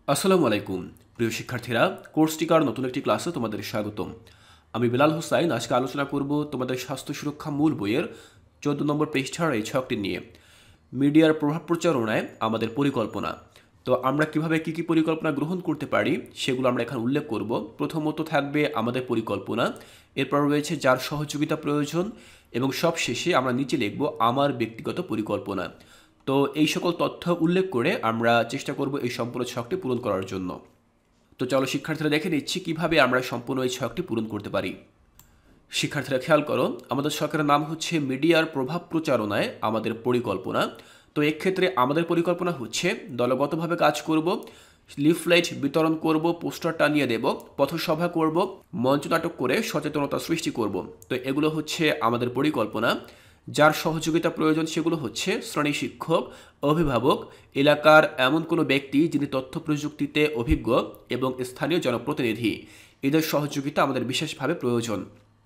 আসসালামু আলাইকুম প্রিয় শিক্ষার্থীরা, কোর্স টিকার নতুন একটি ক্লাসে তোমাদের স্বাগতম। আমি বিলাল হোসাইন। আজকে আলোচনা করব তোমাদের স্বাস্থ্য সুরক্ষা মূল বইয়ের 14 নম্বর পৃষ্ঠার এই ছকটি নিয়ে, মিডিয়ার প্রভাব প্রচারণায় আমাদের পরিকল্পনা। তো আমরা কিভাবে কি পরিকল্পনা গ্রহণ করতে পারি সেগুলো আমরা এখানে উল্লেখ করব। প্রথমত থাকবে আমাদের পরিকল্পনা, এরপর রয়েছে যার সহযোগিতা প্রয়োজন, এবং সবশেষে আমরা নিচে লিখব আমার ব্যক্তিগত পরিকল্পনা। তো এই সকল তথ্য উল্লেখ করে আমরা চেষ্টা করব এই সম্পূর্ণ ছকটি পূরণ করার জন্য। তো চলো শিক্ষার্থীরা দেখে নিচ্ছি কিভাবে আমরা সম্পূর্ণ এই ছকটি পূরণ করতে পারি। শিক্ষার্থীরা খেয়াল করো, আমাদের ছকের নাম হচ্ছে মিডিয়ার প্রভাব প্রচারণায় আমাদের পরিকল্পনা। তো এক্ষেত্রে আমাদের পরিকল্পনা হচ্ছে দলগতভাবে কাজ করব, লিফলেট বিতরণ করব, পোস্টার টানিয়ে দেব, পথসভা করব, মঞ্চনাটক করে সচেতনতা সৃষ্টি করব। তো এগুলো হচ্ছে আমাদের পরিকল্পনা। যার সহযোগিতা প্রয়োজন সেগুলো হচ্ছে শ্রেণী শিক্ষক, অভিভাবক, এলাকার এমন কোনো ব্যক্তি যিনি তথ্য প্রযুক্তিতে অভিজ্ঞ এবং স্থানীয় জনপ্রতিনিধি। এদের সহযোগিতা আমাদের বিশেষভাবে প্রয়োজন।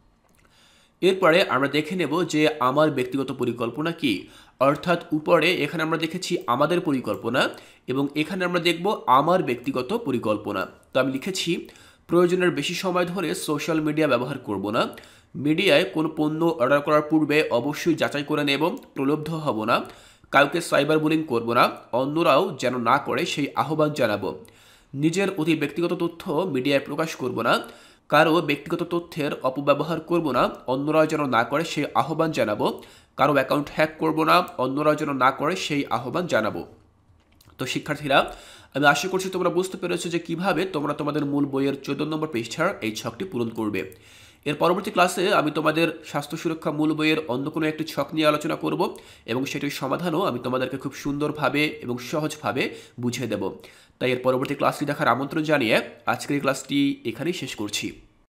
এরপরে আমরা দেখে নেব যে আমার ব্যক্তিগত পরিকল্পনা কি, অর্থাৎ উপরে এখানে আমরা দেখেছি আমাদের পরিকল্পনা এবং এখানে আমরা দেখব আমার ব্যক্তিগত পরিকল্পনা। তো আমি লিখেছি প্রয়োজনের বেশি সময় ধরে সোশ্যাল মিডিয়া ব্যবহার করব না, মিডিয়ায় কোনো পণ্য অর্ডার করার পূর্বে অবশ্যই যাচাই করে নেব, প্রলুব্ধ হব না, কাউকে সাইবার বুলিং করব না, অন্যরাও যেন না করে সেই আহ্বান জানাবো, নিজের অতি ব্যক্তিগত তথ্য মিডিয়ায় প্রকাশ করব না, কারো ব্যক্তিগত তথ্যের অপব্যবহার করব না, অন্যরাও যেন না করে সেই আহ্বান জানাবো, কারো অ্যাকাউন্ট হ্যাক করব না, অন্যরাও যেন না করে সেই আহ্বান জানাবো। তো শিক্ষার্থীরা, আমি আশা করছি তোমরা বুঝতে পেরেছো যে কিভাবে তোমরা তোমাদের মূল বইয়ের 14 নম্বর পৃষ্ঠার এই ছকটি পূরণ করবে। এর পরবর্তী ক্লাসে আমি তোমাদের স্বাস্থ্য সুরক্ষা মূল বইয়ের অন্য কোনো একটি ছক নিয়ে আলোচনা করব এবং সেটির সমাধানও আমি তোমাদেরকে খুব সুন্দরভাবে এবং সহজভাবে বুঝিয়ে দেব। তাই এর পরবর্তী ক্লাসটি দেখার আমন্ত্রণ জানিয়ে আজকের এই ক্লাসটি এখানেই শেষ করছি।